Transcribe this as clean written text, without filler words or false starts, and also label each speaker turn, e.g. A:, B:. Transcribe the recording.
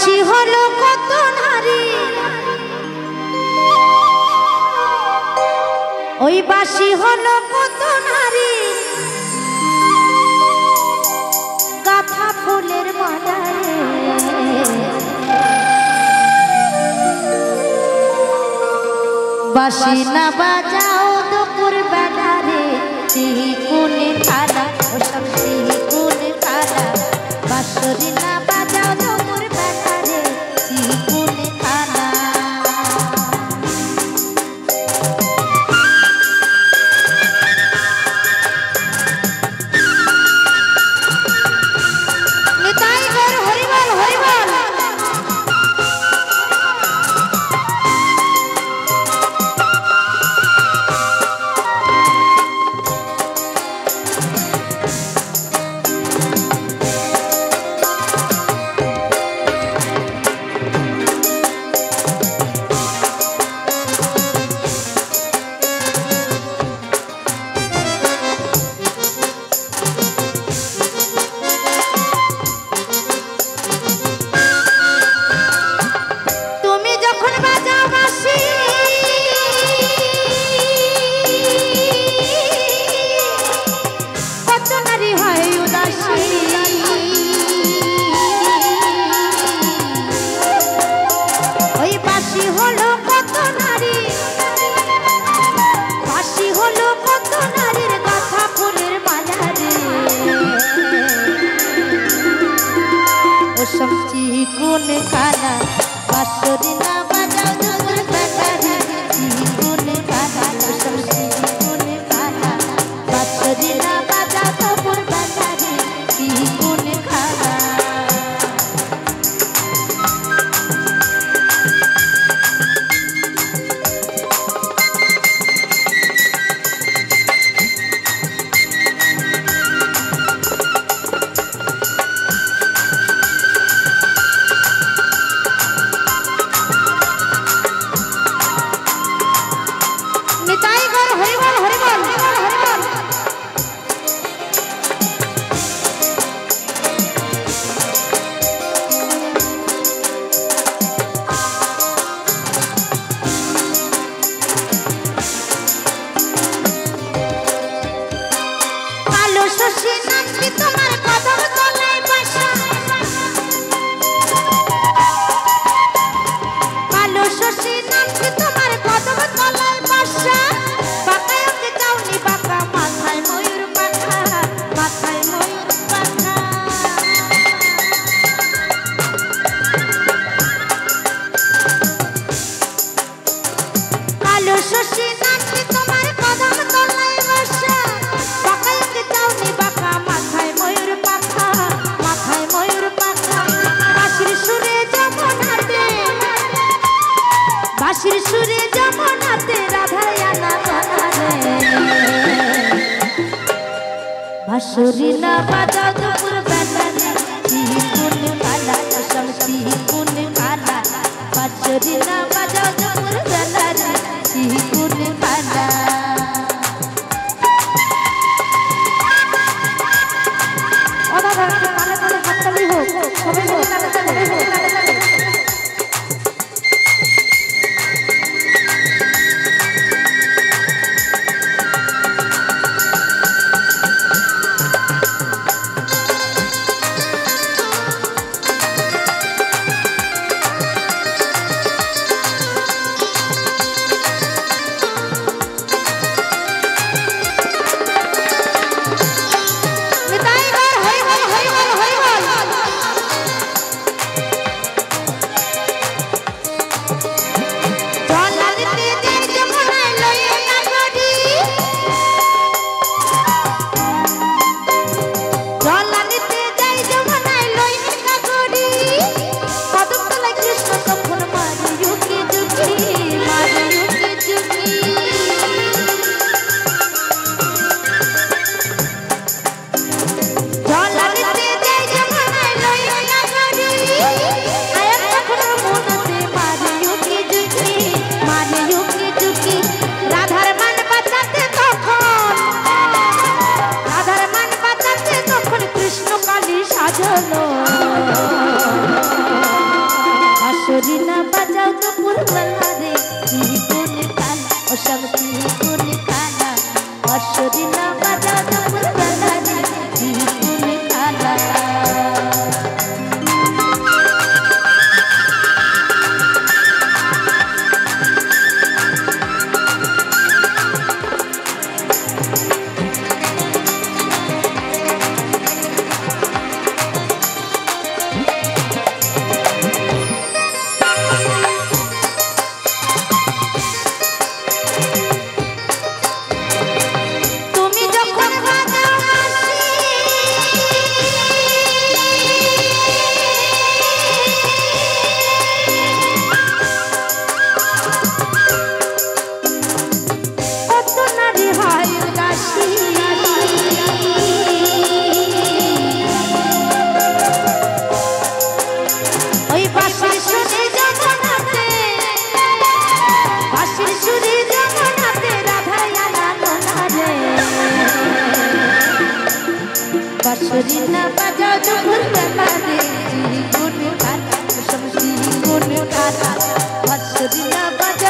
A: বাসি হলো কত নারী, ওই বাসি হলো কত নারী, গাথা ফুলের মালায় বাসি না বাজাও দুপুর বেলা রে, কোনে খালা ও সব কোনে খালা, বাঁশরি না বাজাও দুপুর বেলা রে, কোনে খালা। কোনে খালা বাঁশরি না বাজাও দুপুর বেলা রে, কোনে খালা কোনে খালা বাঁশরি না বাজাও দুপুর বেলা রে, কোনে খালা। বাঁশির সুরে যমুনাতে রাধায় আনা বাঁশরি না বাজাও দুপুর বেলা রে, কোনে খালা ও সব কোনে খালা, বাঁশরি না বাজাও দুপুর বেলা রে, কোনে খালা। বাঁশুরি না বাজাও দুপুর বেলা রে দ্বিগুণ কালা ও সব দ্বিগুণ কালা বাঁশুরি না বাজাও দুপুর বেলা রে দ্বিগুণ কালা বাঁশুরি না বাজাও দুপুর বেলা রে দ্বিগুণ কালা ও সব দ্বিগুণ কালা বাঁশুরি না বাজাও